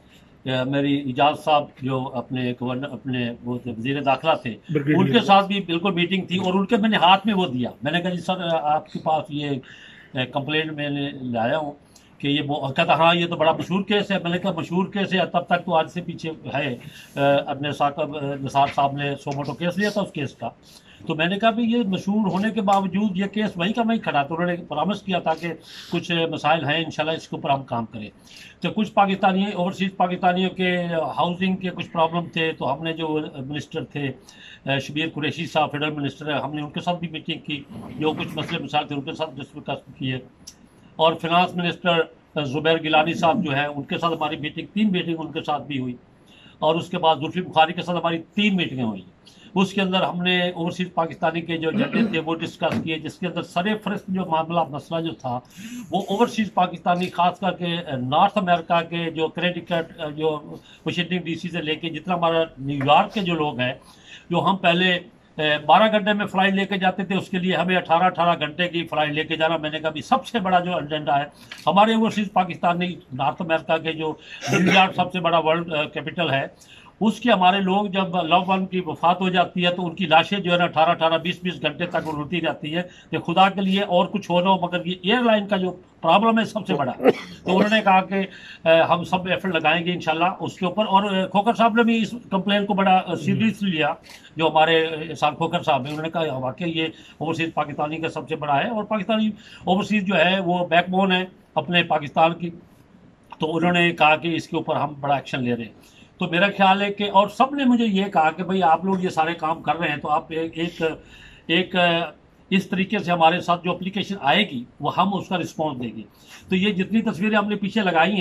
میری اجاز صاحب جو اپنے اپنے وہ وزیر داخلہ تھے، ان کے ساتھ بھی بالکل میٹنگ تھی، اور ان کے میں نے ہاتھ میں وہ دیا، میں نے کہا جی سر آپ کے پاس یہ کمپلینٹ میں نے لایا ہوں کہ یہ کہتا ہاں یہ تو بڑا مشہور کیس ہے۔ میں نے کہا مشہور کیس ہے، تب تک تو آج سے پیچھے ہے، اپنے ثاقب نثار صاحب نے سو موٹو کیس لیا تھا اس کیس کا، تو میں نے کہا بھی یہ مشہور ہونے کے باوجود یہ کیس وہیں کا وہیں کھڑا، تو انہوں نے پرامس کیا تھا کہ کچھ مسائل ہیں انشاءاللہ اس کے اوپر ہم کام کریں۔ تو کچھ پاکستانی اوورسیز پاکستانیوں کے ہاؤسنگ کے کچھ پرابلم تھے، تو ہم نے جو منسٹر تھے شبیر قریشی صاحب فیڈرل منسٹر، ہم نے ان کے ساتھ بھی میٹنگ کی، جو کچھ مسئلے مسائل تھے ان کے ساتھ ڈسکس کیے، اور فنانس منسٹر زبیر گیلانی صاحب جو ہے ان کے ساتھ ہماری میٹنگ تین میٹنگ ان کے ساتھ بھی ہوئی، اور اس کے بعد زلفی بخاری کے ساتھ ہماری تین میٹنگیں ہوئی۔ اس کے اندر ہم نے اوورسیز پاکستانی کے جو ایجنڈے تھے وہ ڈسکس کیے، جس کے اندر سر فہرست جو معاملہ مسئلہ جو تھا وہ اوورسیز پاکستانی خاص کر کے نارتھ امریکہ کے جو کریڈیکٹ جو واشنگٹن ڈی سی سے لے کے جتنا ہمارا نیو یارک کے جو لوگ ہیں، جو ہم پہلے بارہ گھنٹے میں فلائٹ لے کے جاتے تھے، اس کے لیے ہمیں اٹھارہ اٹھارہ گھنٹے کی فلائٹ لے کے جانا۔ میں نے کہا بھی سب سے بڑا جو ایجنڈا ہے ہمارے اوورسیز پاکستانی نارتھ امریکہ کے جو نیو یارک سب سے بڑا ورلڈ کیپٹل ہے، اس کے ہمارے لوگ جب لو ون کی وفات ہو جاتی ہے تو ان کی لاشیں جو ہے نا اٹھارہ اٹھارہ بیس بیس گھنٹے تک اڑتی رہتی ہے، کہ خدا کے لیے اور کچھ ہو نہ ہو مگر یہ ایئر لائن کا جو پرابلم ہے سب سے بڑا۔ تو انہوں نے کہا کہ ہم سب ایفرٹ لگائیں گے انشاءاللہ اس کے اوپر، اور کھوکھر صاحب نے بھی اس کمپلین کو بڑا سیریسلی لیا، جو ہمارے احسان کھوکھر صاحب ہیں، انہوں نے کہا واقعی یہ اوورسیز پاکستانی کا سب سے بڑا ہے، اور پاکستانی اوورسیز جو ہے وہ بیک بون ہے اپنے پاکستان کی، تو انہوں نے کہا کہ اس کے اوپر ہم بڑا ایکشن لے رہے ہیں۔ تو میرا خیال ہے کہ اور سب نے مجھے یہ کہا کہ بھئی آپ لوگ یہ سارے کام کر رہے ہیں تو آپ ایک ایک اس طریقے سے ہمارے ساتھ جو اپلیکیشن آئے گی وہ ہم اس کا رسپانس دیں گے۔ تو یہ جتنی تصویریں ہم نے پیچھے لگائی ہیں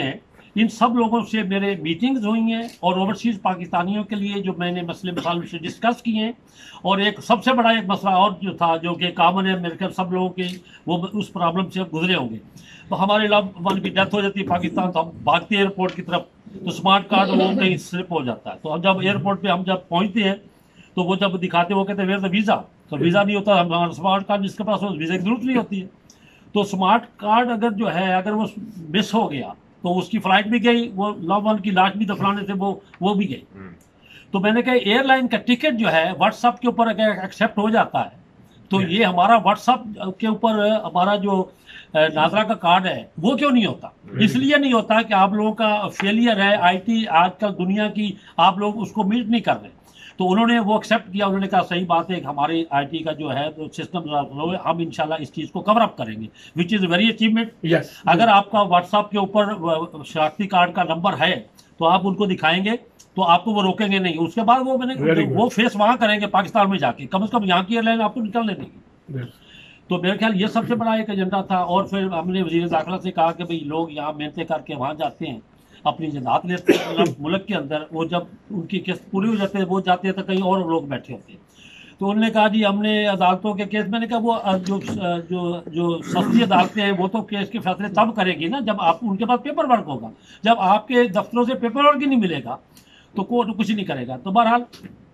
इन सब लोगों से मेरे मीटिंग्स हुई हैं और ओवरसीज़ पाकिस्तानियों के लिए जो मैंने मसले मसाइल से डिस्कस किए हैं। और एक सबसे बड़ा एक मसला और जो था जो कि कॉमन है मेरे ख्याल सब लोगों के, वो उस प्रॉब्लम से गुजरे होंगे। तो हमारे लव वन की डेथ हो जाती है पाकिस्तान, तो हम भागते हैं एयरपोर्ट की तरफ, तो स्मार्ट कार्ड वो कहीं स्लिप हो जाता है। तो हम जब एयरपोर्ट पे हम जब पहुंचते हैं तो वो जब दिखाते वो कहते हैं वेयर द वीज़ा, तो वीज़ा नहीं होता, हमारा स्मार्ट कार्ड जिसके पास हो वीज़ा की जरूरत नहीं होती है। तो स्मार्ट कार्ड अगर जो है अगर वो मिस हो गया तो उसकी फ्लाइट भी गई, वो लव वन की लाश भी दफनाने से वो वो भी गई। तो मैंने कहा एयरलाइन का टिकट जो है व्हाट्सएप के ऊपर अगर एक्सेप्ट हो जाता है तो ये हमारा व्हाट्सएप के ऊपर हमारा जो नाजरा का कार्ड है वो क्यों नहीं होता? इसलिए नहीं होता कि आप लोगों का फेलियर है, आईटी आजकल दुनिया की आप लोग उसको मीट नहीं कर रहे। तो उन्होंने वो एक्सेप्ट किया, उन्होंने कहा सही बात है कि हमारे आईटी का जो है तो सिस्टम हम इंशाल्लाह इस चीज़ को कवर अप करेंगे, which is very achievement. Yes. अगर आपका व्हाट्सएप के ऊपर शनाख्ती कार्ड का नंबर है तो आप उनको दिखाएंगे तो आपको वो रोकेंगे नहीं। उसके बाद वो मैंने वो फेस वहाँ करेंगे पाकिस्तान में जाके, कम से कम यहाँ की एयरलाइन आपको निकलने देगी। Yes. तो मेरे ख्याल ये सबसे बड़ा एक एजेंडा था। और फिर हमने वज़ीर दाखिला से कहा कि भाई लोग यहाँ मेहनतें करके वहाँ जाते हैं, अपनी जनात लेते हैं मुल्क के अंदर, वो जब उनकी किस्त पूरी हो जाती है वो जाते हैं तो कहीं और लोग बैठे होते हैं। तो उन्होंने कहा जी हमने अदालतों के केस, मैंने कहा वो जो जो जो सस्ती अदालतें हैं वो तो केस के फैसले तब करेगी ना जब आप उनके पास पेपर वर्क होगा। जब आपके दफ्तरों से पेपर वर्क ही नहीं मिलेगा तो कोर्ट कुछ नहीं करेगा। तो बहरहाल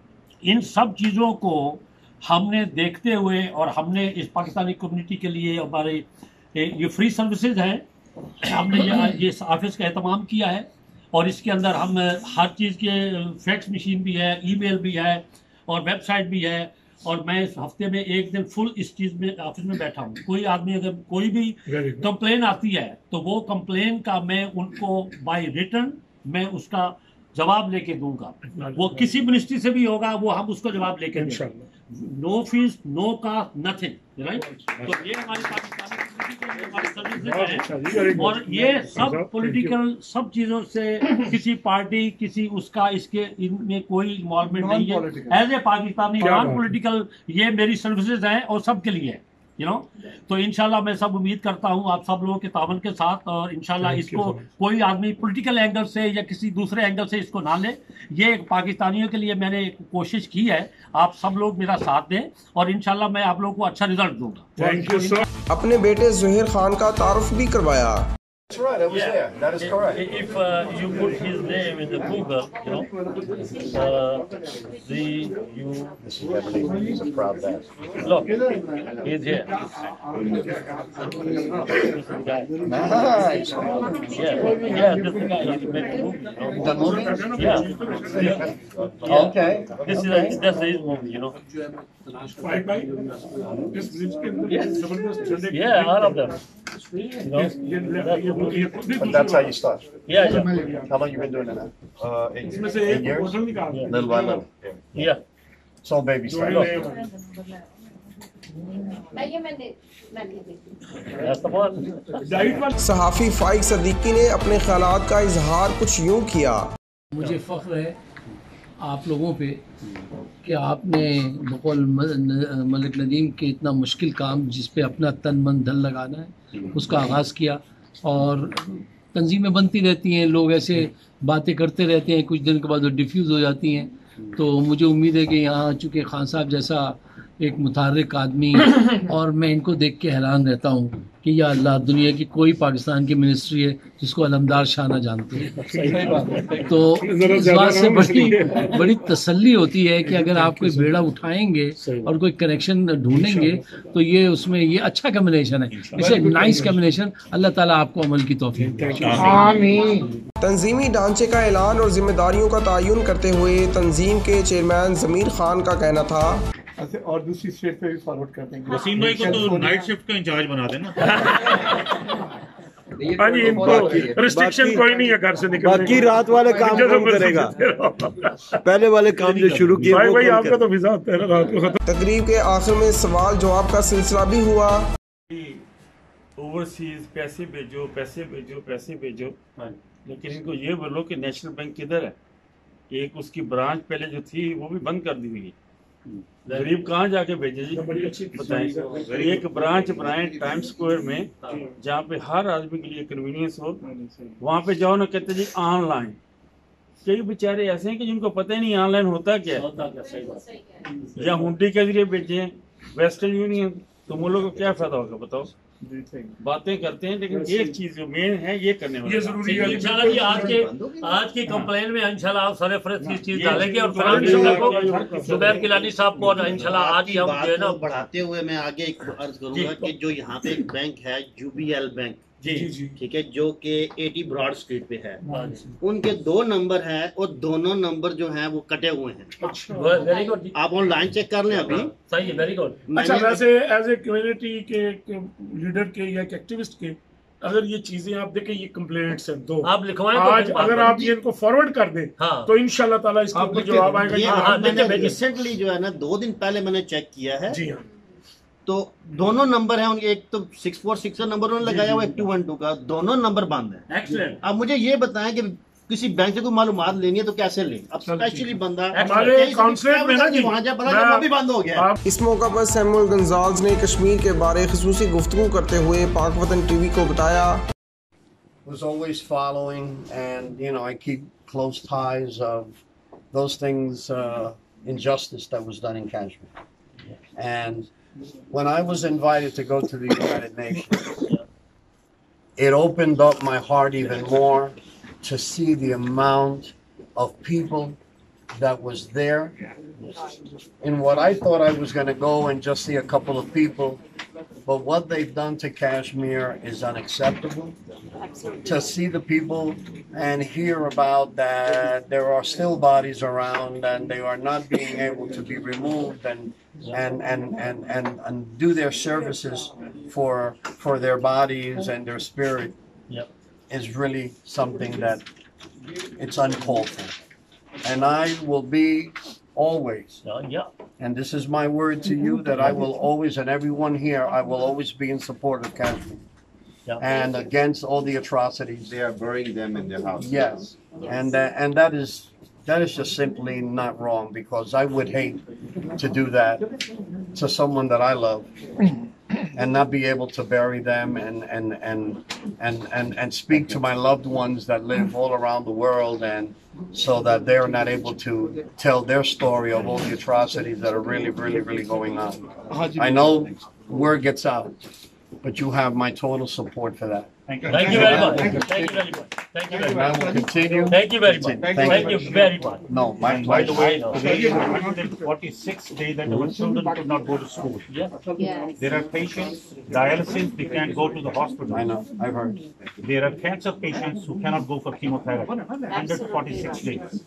इन सब चीज़ों को हमने देखते हुए और हमने इस पाकिस्तानी कम्युनिटी के लिए हमारे ये फ्री सर्विसेज हैं, हमने ये ये ऑफिस का एहतमाम किया है। और इसके अंदर हम हर चीज़ के फैक्स मशीन भी है, ईमेल भी है और वेबसाइट भी है। और मैं इस हफ्ते में एक दिन फुल इस चीज़ में ऑफिस में बैठा हूँ। कोई आदमी अगर कोई भी कंप्लेन आती है तो वो कंप्लेन का मैं उनको बाय रिटर्न मैं उसका जवाब लेके दूंगा। वो किसी मिनिस्ट्री से भी होगा वो हम उसको जवाब लेके देंगे। No fee, no cost, nothing, right. तो ये हमारी पाकिस्तानी हमारी सर्विसेज है। और ये सब पॉलिटिकल सब चीज़ों से किसी पार्टी किसी उसका इसके इनमें कोई इन्वॉल्वमेंट नहीं है। As a Pakistani non political ये मेरी सर्विसेज हैं और सबके लिए है, यू नो। तो इंशाल्लाह मैं सब उम्मीद करता हूँ आप सब लोगों के तावन के साथ, और इंशाल्लाह इसको कोई आदमी पॉलिटिकल एंगल से या किसी दूसरे एंगल से इसको ना ले। ये पाकिस्तानियों के लिए मैंने एक कोशिश की है, आप सब लोग मेरा साथ दें और इंशाल्लाह मैं आप लोगों को अच्छा रिजल्ट दूंगा। Thank you, sir. अपने बेटे ज़ुहैर खान का तारुफ भी करवाया। That's right, I was Yeah. there. That is correct. If uh, you put his name in the Google, you know, uh, Z U. This is everything. He's a proud dad. Look, he's here. This is the guy. Nice. Yeah, yeah, this is the guy. He made the movie. You know? The movie? Yeah. yeah. yeah. Okay. This is a, that's his movie, you know. Five by this bridge के अंदर Yes. जबरदस्त झंडे की- Yeah, all of them. You know, ये- ये- that's ये- the movie. ये- ये- But that's how you start. Yeah, yeah, How long you been doing it now? Uh, eight इसमें years. से एक Eight years? proposal निकाल Yeah. Little by little. yeah. It's all baby जो steps. है नए- ये मैंने मैं दे देती That's the one. डाइट वाला सहाफ़ी फाइक सदीकी ने अपने ख्यालात का इजहार कुछ यूँ किया। मुझे फ़ख्र है आप लोगों पे कि आपने बकौल मलिक नदीम के इतना मुश्किल काम जिस पे अपना तन मन धन लगाना है उसका आगाज़ किया। और तंजीमें बनती रहती हैं, लोग ऐसे बातें करते रहते हैं, कुछ दिन के बाद वो डिफ्यूज़ हो जाती हैं। तो मुझे उम्मीद है कि यहाँ चूँकि खान साहब जैसा एक मुतहर्रिक आदमी और मैं इनको देख के हैरान रहता हूँ कि या अल्लाह दुनिया की कोई पाकिस्तान की मिनिस्ट्री है जिसको अलमदार शाह ना जानते हैं। तो इस बात से बड़ी बड़ी तसल्ली होती है कि अगर आप कोई बेड़ा उठाएंगे और कोई कनेक्शन ढूंढेंगे तो ये उसमें ये अच्छा कम्बिनेशन है, इसे नाइस कम्बिनेशन। अल्लाह ताला आपको अमल की तौफीक दे। तंजीमी ढांचे का ऐलान और जिम्मेदारियों का तयन करते हुए तंजीम के चेयरमैन ज़मीर खान का कहना था ऐसे और दूसरी स्टेट पे भी फॉरवर्ड कर देंगे। वसीम भाई को तो नाइट शिफ्ट का इंचार्ज बना देना। हाँ जी, इनको रिस्ट्रिक्शन कोई नहीं है घर से निकलने बाकी रात वाले काम कौन करेगा? पहले वाले काम जो शुरू किए भाई वो भाई कौन आपका तो वीजा होता है ना रात को खत्म। तकरीब के आखिर में सवाल जवाब का सिलसिला भी हुआ। ओवरसीज पैसे भेजो पैसे भेजो पैसे भेजो, लेकिन इनको ये बोलो कि नेशनल बैंक किधर है। एक उसकी ब्रांच पहले जो थी वो भी बंद कर दी हुई है, غریب کہاں جا کے بھیجے جی بتائیں. ایک برانچ بنائیں ٹائم اسکوائر میں جہاں پہ ہر آدمی کے لیے کنوینئنس ہو. وہاں پہ جاؤ نا کہتے جی آن لائن. کئی بیچارے ایسے ہیں کہ جن کو پتہ ہی نہیں آن لائن ہوتا کیا ہے. یا ہنڈی کے ذریعے بھیجیں ویسٹرن یونین, تو وہ لوگوں کو کیا فائدہ ہوگا بتاؤ. باتیں کرتے ہیں لیکن ایک چیز جو مین ہے یہ کرنے والی ضروری ہے. انشاءاللہ جی آج کے آج کی کمپلین میں انشاءاللہ آپ سر فہرست کی چیز ڈالیں گے, اور فلان کو زبیر کلانی صاحب کو انشاءاللہ آج ہی ہم جو ہے نا بڑھاتے ہوئے میں آگے ایک عرض کروں گا کہ جو یہاں پہ ایک بینک ہے یو بی ایل بینک, جی ٹھیک ہے, جو کہ ایٹی براڈ اسٹریٹ پہ ہے, ان کے دو نمبر ہیں اور دونوں نمبر جو ہیں وہ کٹے ہوئے ہیں. آپ آن لائن چیک کر لیں ابھی. صحیح ہے, ویری گڈ. اچھا ویسے ایز اے کمیونٹی کے لیڈر کے یا ایکٹیوسٹ کے اگر یہ چیزیں آپ دیکھیں, یہ کمپلینٹس ہیں دو, آپ لکھوائیں آج اگر آپ یہ ان کو فارورڈ کر دیں تو انشاءاللہ تعالیٰ اس کے اوپر جواب آئے گا. ریسنٹلی جو ہے نا دو دن پہلے میں نے چیک کیا ہے, جی ہاں, تو دونوں نمبر ہیں ان کے, ایک تو سکس فور سکس کا نمبر انہوں نے لگایا ہوا, ایک ٹو ون ٹو کا, دونوں نمبر بند ہیں. ایکسلنٹ. اب مجھے یہ بتائیں کہ کسی بینک سے کوئی معلومات لینی ہے تو کیسے لیں. اب اسپیشلی بندہ ہمارے کاؤنسلر میں نا جی وہاں جا پتا کہ وہ بھی بند ہو گیا. اس موقع پر سیمول گنزالز نے کشمیر کے بارے خصوصی گفتگو کرتے ہوئے پاک وطن ٹی وی کو بتایا. Was always following, and you know, I keep close ties of those things, uh, injustice that was done in Kashmir. And when I was invited to go to the United Nations, it opened up my heart even more to see the amount of people that was there. In what I thought I was going to go and just see a couple of people, but what they've done to Kashmir is unacceptable. To see the people and hear about that there are still bodies around and they are not being able to be removed and and and and and, and do their services for for their bodies and their spirit, yep, is really something that it's uncalled for. And I will be always, uh, yeah, and this is my word to you, that I will always, and everyone here, I will always be in support of Kashmir. Yeah. And against all the atrocities. They are burying them in their house. Yes, and uh, and that is that is just simply not wrong, because I would hate to do that to someone that I love and not be able to bury them and and and and and, and speak to my loved ones that live all around the world, and so that they're not able to tell their story of all the atrocities that are really, really, really going on. I know word gets out, but you have my total support for that. Thank you. Thank you very much. Thank you. Thank you very much. Thank you very much. I will continue. Thank you very much. Thank, Thank you very much. No, my By the way, I know. today is one hundred forty-sixth day that our children could not go to school. Yeah. Yes. There are patients, dialysis, they can't go to the hospital. I know, I've heard. There are cancer patients who cannot go for chemotherapy. one hundred forty-six days.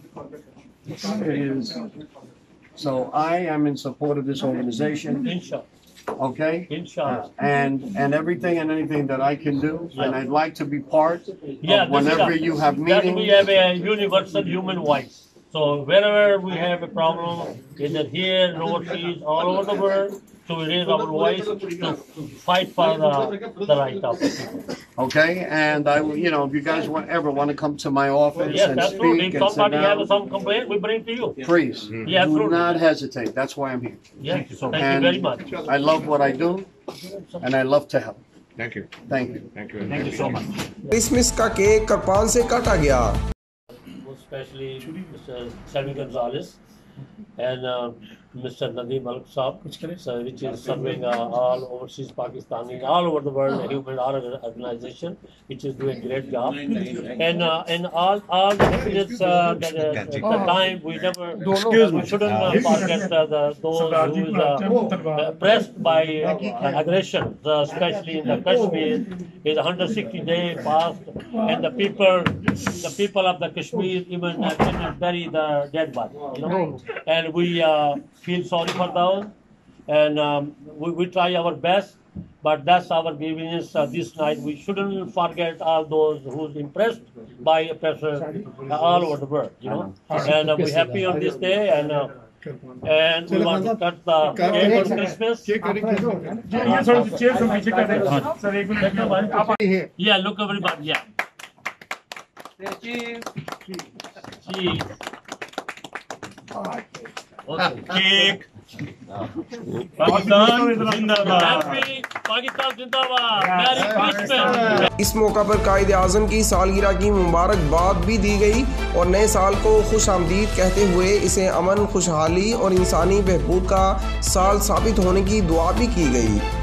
It is. So I am in support of this organization. Inshallah. Okay? Inshallah. And and everything and anything that I can do, Yeah. and I'd like to be part Yeah, of whenever this is a- you have that we meetings. have a universal human voice. So wherever we have a problem, either here, overseas, all over the world, so we raise our voice to fight for the, the right of people. Okay? And I will, you know, if you guys want, ever want to come to my office Yes, and absolutely. speak If and sit somebody has down, some complaint, we bring to you. please, Yeah, do absolutely. not hesitate. That's why I'm here. Yes, thank you And very much. I love what I do, and I love to help. Thank you. Thank you. Thank you. Thank you so much. Christmas کا cake کرپان سے کاٹا گیا. Especially Mister Sammy Gonzalez and uh, Mister Nadeem Al Saab, so, which is serving uh, all overseas Pakistanis all over the world, a human rights organization which is doing a great job. And uh, and all all the happiness uh, that uh, at the time we never Excuse me. we shouldn't uh, forget uh, the, those who is uh, oppressed by uh, aggression, uh, especially in the Kashmir. Is one hundred sixty days past, and the people the people of the Kashmir even uh, cannot bury the dead body, you know. And we uh, feel sorry for those, and um, we, we try our best, but that's our grievance uh, this night. We shouldn't forget all those who's impressed by oppressor uh, all over the world, you know. And uh, we're happy on this day, and uh, and we want to cut the cake on Christmas. یہ تھوڑا سا chair سے پیچھے کر دیں سر. ایک minute آپ Yeah, look everybody, yeah. Cheese. Cheese. Cake Pakistan जिंदाबाद पाकिस्तान जिंदाबाद मैरी क्रिसमस। इस मौका पर कायद आज़म की सालगिरह की मुबारकबाद भी दी गई और नए साल को खुश आमदीद कहते हुए इसे अमन, खुशहाली और इंसानी बहबूद का साल साबित होने की दुआ भी की गई।